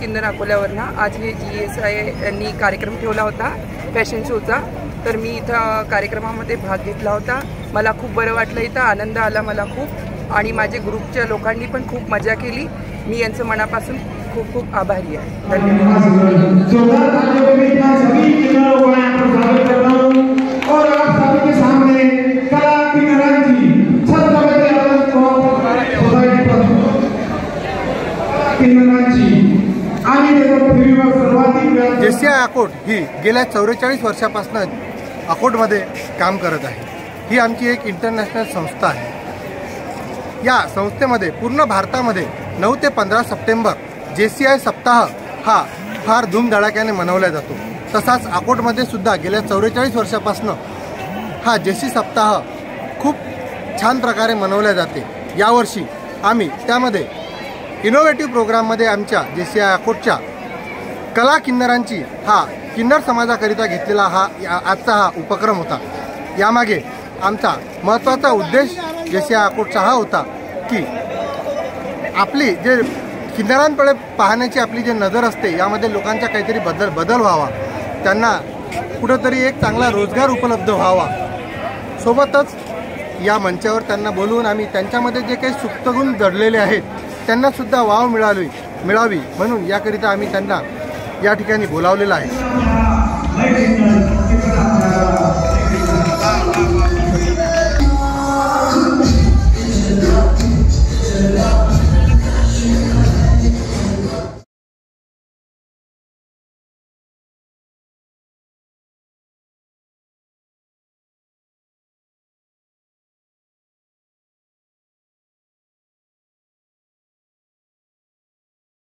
किन्नर अकोल्यावरनं आज हे GSI यांनी कार्यक्रम ठेवला होता फॅशन शोचा। तर मी इथं कार्यक्रमामध्ये भाग घेतला होता। मला खूप बरं वाटलं, इथं आनंद आला मला खूप, आणि माझे ग्रुपच्या लोकांनी पण खूप मजा केली। मी यांचं मनापासून खूप खूप आभारी आहे। धन्यवाद। JCI अकोट ही गेल्या 44 वर्षापासून अकोटमध्ये काम करत आहे। ही आमची एक इंटरनॅशनल संस्था आहे। या संस्थेमध्ये पूर्ण भारतामध्ये 9 ते 15 सप्टेंबर JCI सप्ताह हा फार धूमधडाक्याने मनवला जातो। तसाच अकोटमध्ये सुद्धा गेल्या 44 वर्षापासून हा JCI सप्ताह खूप छान प्रकारे मनवला जाते। यावर्षी आम्ही त्यामध्ये इनोव्हेटिव्ह प्रोग्राममध्ये आमच्या JCI अकोटच्या कला किन्नरांची हा किन्नर समाजाकरिता घेतलेला आजचा हा उपक्रम होता। यामागे आमचा महत्त्वाचा उद्देश JCI अकोटचा हा होता की आपली जे किन्नरांकडे पाहण्याची आपली जी नजर असते यामध्ये लोकांचा काहीतरी बदल व्हावा, त्यांना कुठेतरी एक चांगला रोजगार उपलब्ध व्हावा। सोबतच या मंचावर त्यांना बोलवून आम्ही त्यांच्यामध्ये जे काही सुप्त गुण दडलेले आहेत त्यांना सुद्धा वाव मिळावी म्हणून याकरिता आम्ही त्यांना या ठिकाणी बोलावलेलं आहे।